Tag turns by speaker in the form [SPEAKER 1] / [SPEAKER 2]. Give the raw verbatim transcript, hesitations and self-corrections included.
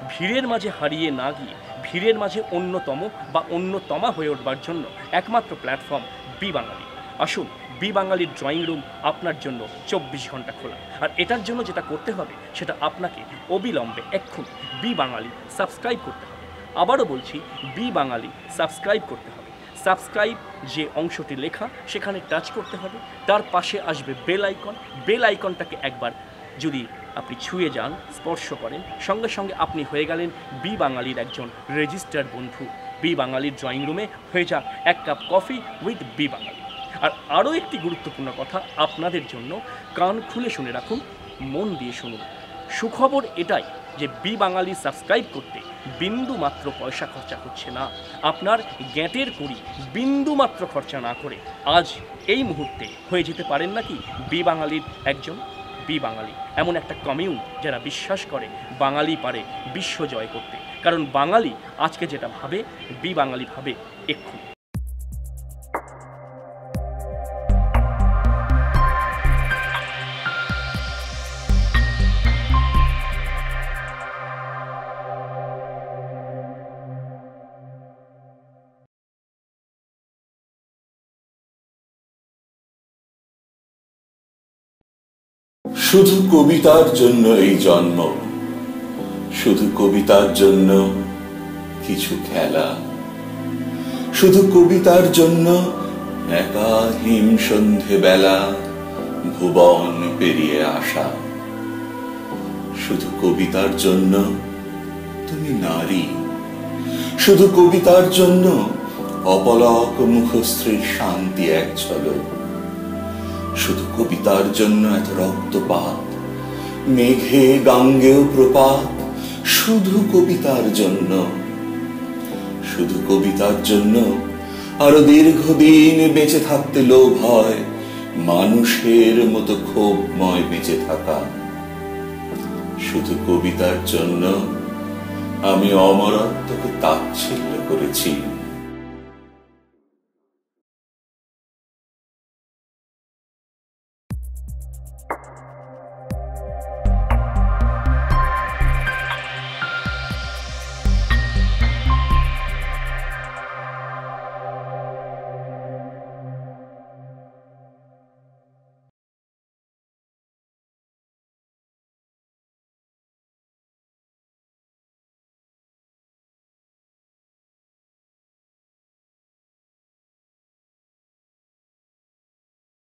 [SPEAKER 1] ভিড়ের মাঝে হারিয়ে না গিয়ে ভিড়ের মাঝে অন্যতম বা অন্যতমা হয়ে উঠবার জন্য একমাত্র প্ল্যাটফর্ম বি বাঙালি। আসুন, বি বাঙালির ড্রয়িং রুম আপনার জন্য চব্বিশ ঘন্টা খোলা। আর এটার জন্য যেটা করতে হবে সেটা আপনাকে অবিলম্বে এক্ষুনি বি বাঙালি সাবস্ক্রাইব করতে হবে। আবারও বলছি, বি বাঙালি সাবস্ক্রাইব করতে হবে। সাবস্ক্রাইব যে অংশটি লেখা সেখানে টাচ করতে হবে, তার পাশে আসবে বেল আইকন। বেল আইকনটাকে একবার যদি আপনি ছুঁয়ে যান, স্পর্শ করেন, সঙ্গে সঙ্গে আপনি হয়ে গেলেন বি বাঙালির একজন রেজিস্টার্ড বন্ধু। বি বাঙালির ড্রয়িং রুমে হয়ে যাক এক cup coffee with B Bangali. আর আরও একটি গুরুত্বপূর্ণ কথা আপনাদের জন্য, কান খুলে শুনে রাখুন, মন দিয়ে শুনুন। সুখবর এটাই যে বি বাঙালি সাবস্ক্রাইব করতে বিন্দু মাত্র পয়সা খরচা হচ্ছে না। আপনার গ্যাঁটের কুড়ি বিন্দু মাত্র খরচা না করে আজ এই মুহূর্তে হয়ে যেতে পারেন নাকি বি বাঙালির একজন। বি বাঙালি এমন একটা কমিউন যারা বিশ্বাস করে বাঙালি পারে বিশ্ব জয় করতে। কারণ বাঙালি আজকে যেটা ভাবে, বি বাঙালি ভাবে এক্ষুনি।
[SPEAKER 2] শুধু কবিতার জন্য এই জন্ম, শুধু কবিতার জন্য কিছু খেলা, শুধু কবিতার জন্য একা হিম সন্ধে বেলা ভুবন পেরিয়ে আসা। শুধু কবিতার জন্য তুমি নারী, শুধু কবিতার জন্য অপলক মুখশ্রীর শান্তি এক ঝলক। শুধু কবিতার জন্য এত রক্তপাত, মেঘে গাঙ্গেয় প্রপাত। শুধু কবিতার জন্য, শুধু কবিতার জন্য আরো দীর্ঘদিন বেঁচে থাকতে লোভ হয়, মানুষের মতো ক্ষোভময় বেঁচে থাকা। শুধু কবিতার জন্য আমি অমরত্বকে তাচ্ছিল্য করেছি।